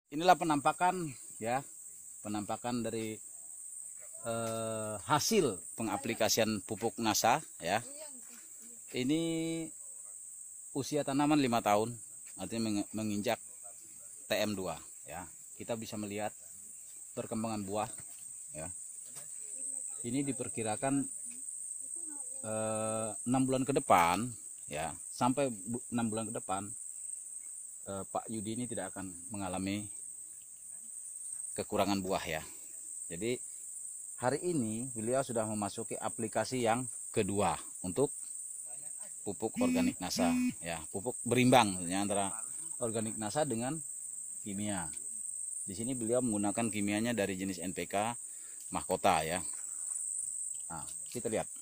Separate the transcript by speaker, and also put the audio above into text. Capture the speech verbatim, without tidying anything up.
Speaker 1: Inilah penampakan ya, penampakan dari eh, hasil pengaplikasian pupuk NASA ya. Ini usia tanaman lima tahun, artinya menginjak T M dua ya. Kita bisa melihat perkembangan buah ya. Ini diperkirakan eh, enam bulan ke depan ya, sampai enam bulan ke depan eh, Pak Yudi ini tidak akan mengalami kekurangan buah ya. Jadi hari ini beliau sudah memasuki aplikasi yang kedua untuk pupuk organik NASA ya, pupuk berimbang ya, antara organik NASA dengan kimia. Di sini beliau menggunakan kimianya dari jenis N P K Mahkota ya. Nah, kita lihat.